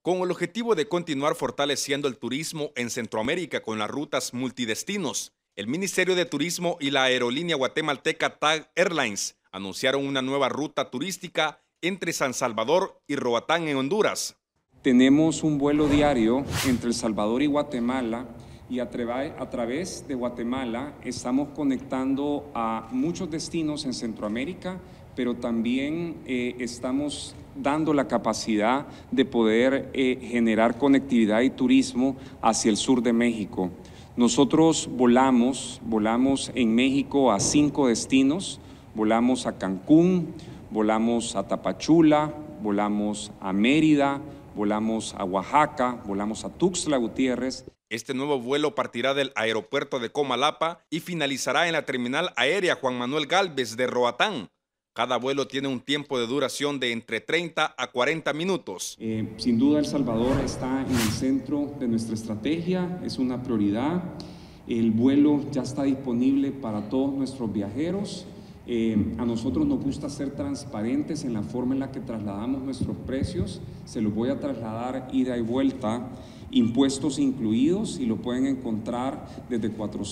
Con el objetivo de continuar fortaleciendo el turismo en Centroamérica con las rutas multidestinos, el Ministerio de Turismo y la aerolínea guatemalteca TAG Airlines anunciaron una nueva ruta turística entre San Salvador y Roatán en Honduras. Tenemos un vuelo diario entre El Salvador y Guatemala y a través de Guatemala estamos conectando a muchos destinos en Centroamérica, pero también estamos dando la capacidad de poder generar conectividad y turismo hacia el sur de México. Nosotros volamos en México a 5 destinos, volamos a Cancún, volamos a Tapachula, volamos a Mérida, volamos a Oaxaca, volamos a Tuxtla Gutiérrez. Este nuevo vuelo partirá del aeropuerto de Comalapa y finalizará en la terminal aérea Juan Manuel Gálvez de Roatán. Cada vuelo tiene un tiempo de duración de entre 30 a 40 minutos. Sin duda El Salvador está en el centro de nuestra estrategia, es una prioridad. El vuelo ya está disponible para todos nuestros viajeros. A nosotros nos gusta ser transparentes en la forma en la que trasladamos nuestros precios. Se los voy a trasladar ida y vuelta, impuestos incluidos, y lo pueden encontrar desde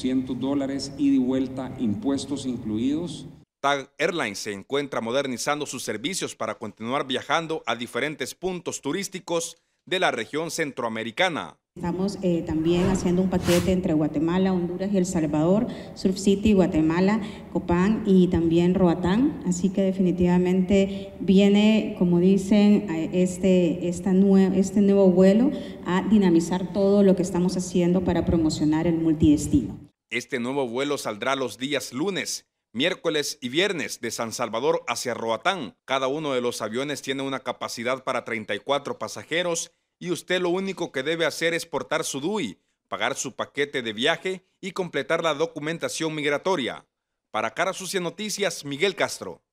$400 ida y vuelta, impuestos incluidos. TAG Airlines se encuentra modernizando sus servicios para continuar viajando a diferentes puntos turísticos de la región centroamericana. Estamos también haciendo un paquete entre Guatemala, Honduras y El Salvador, Surf City, Guatemala, Copán y también Roatán. Así que definitivamente viene, como dicen, este nuevo vuelo a dinamizar todo lo que estamos haciendo para promocionar el multidestino. Este nuevo vuelo saldrá los días lunes, miércoles y viernes de San Salvador hacia Roatán. Cada uno de los aviones tiene una capacidad para 34 pasajeros y usted lo único que debe hacer es portar su DUI, pagar su paquete de viaje y completar la documentación migratoria. Para Cara Sucia Noticias, Miguel Castro.